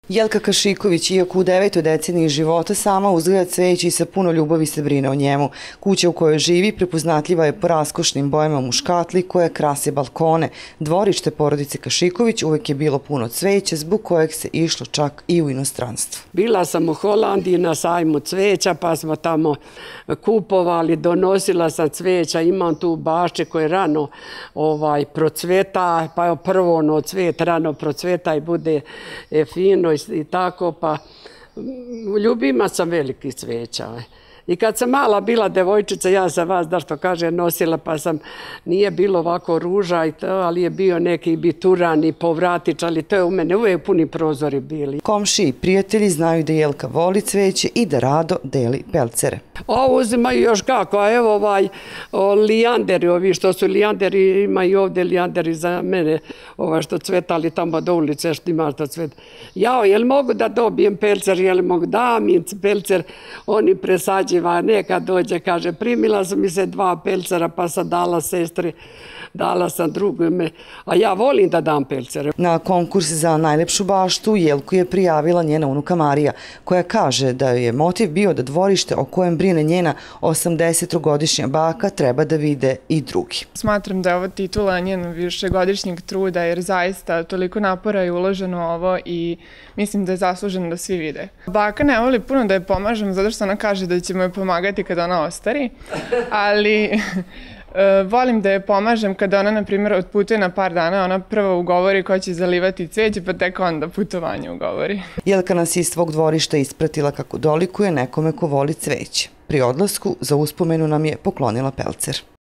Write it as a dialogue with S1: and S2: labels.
S1: Jelka Kašiković, iako u 9. deceniji života, sama uzgaja cveće i sa puno ljubavi se brine o njemu. Kuća u kojoj živi prepoznatljiva je po raskošnim bojama muškatli koje krase balkone. Dvorište porodice Kašiković uvek je bilo puno cveća, zbog kojeg se išlo čak i u inostranstvo.
S2: Bila sam u Holandiji na sajmu cveća, pa smo tamo kupovali, donosila sam cveća, imam tu bašče koje rano procveta, pa prvo ono cvet rano procveta i bude fino i tako, pa ljubima sam velikih cveća. I kad sam mala bila devojčica, ja sam vas, da što kaže, nosila, pa sam, nije bilo ovako ruža i to, ali je bio neki bituran i povratič, ali to je u mene uvijek puni prozori bili.
S1: Komšiji i prijatelji znaju da Jelka voli cveće i da rado deli pelcere.
S2: Ovo uzimaju još kako, a evo lijanderi, ovi što su lijanderi, imaju ovdje lijanderi za mene, što cvetali tamo do ulice, što ima što cveta. Jao, jel mogu da dobijem pelcer, jel mogu da mi pelcer, oni presađiva, neka dođe, kaže, primila su mi se 2 pelcera, pa sam dala sestri, dala sam drugome, a ja volim da dam pelcere.
S1: Na konkurs za najlepšu baštu Jelku je prijavila njena unuka Marija, koja kaže da je motiv bio da dvorište o kojem brine njena 80-godišnja baka treba da vide i drugi.
S3: Smatram da je ovo titula njenog višegodišnjeg truda, jer zaista toliko napora je uloženo ovo i mislim da je zasluženo da svi vide. Baka ne voli puno da je pomažem, zato što ona kaže da ćemo joj pomagati kada ona ostari, ali volim da je pomažem kada ona, na primjer, otputuje na par dana, ona prvo ugovori ko će zalivati cveće, pa tek onda putovanje ugovori.
S1: Jelka nas iz svog dvorišta ispratila kako dolikuje nekome ko voli cveće. Pri odlasku za uspomenu nam je poklonila pelcer.